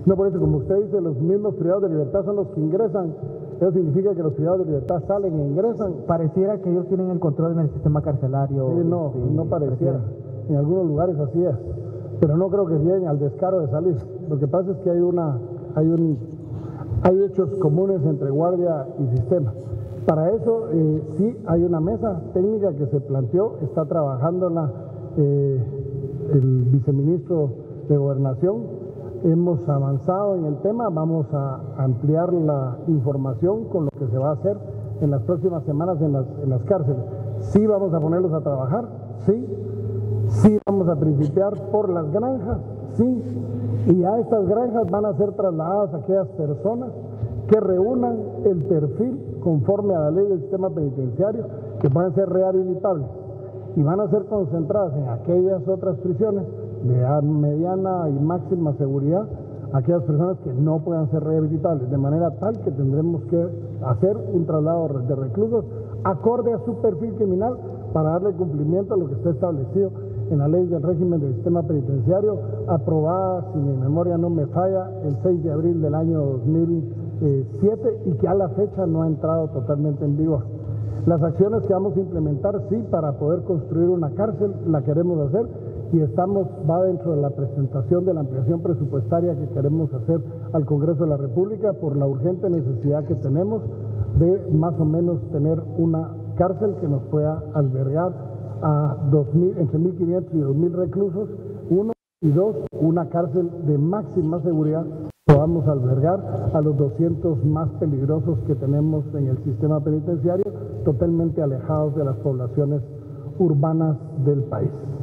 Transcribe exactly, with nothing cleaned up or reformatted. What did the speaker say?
No, por eso, como usted dice, los mismos privados de libertad son los que ingresan. Eso significa que los privados de libertad salen e ingresan. Pareciera que ellos tienen el control en el sistema carcelario. Sí, no, sí, no pareciera. En algunos lugares así es. Pero no creo que lleguen al descaro de salir. Lo que pasa es que hay una, hay un, hay hechos comunes entre guardia y sistema. Para eso eh, sí hay una mesa técnica que se planteó, está trabajándola eh, el viceministro de Gobernación. Hemos avanzado en el tema, vamos a ampliar la información con lo que se va a hacer en las próximas semanas en las, en las cárceles. Sí vamos a ponerlos a trabajar, sí, sí vamos a principiar por las granjas, sí, y a estas granjas van a ser trasladadas aquellas personas que reúnan el perfil conforme a la ley del sistema penitenciario, que puedan ser rehabilitables, y van a ser concentradas en aquellas otras prisiones de mediana y máxima seguridad, aquellas personas que no puedan ser rehabilitables, de manera tal que tendremos que hacer un traslado de reclusos acorde a su perfil criminal para darle cumplimiento a lo que está establecido en la ley del régimen del sistema penitenciario, aprobada, si mi memoria no me falla, el seis de abril del año dos mil siete y que a la fecha no ha entrado totalmente en vigor. Las acciones que vamos a implementar, sí, para poder construir una cárcel, la queremos hacer y estamos, va dentro de la presentación de la ampliación presupuestaria que queremos hacer al Congreso de la República por la urgente necesidad que tenemos de más o menos tener una cárcel que nos pueda albergar a dos mil, entre mil quinientos y dos mil reclusos, uno, y dos, una cárcel de máxima seguridad, podamos albergar a los doscientos más peligrosos que tenemos en el sistema penitenciario, totalmente alejados de las poblaciones urbanas del país.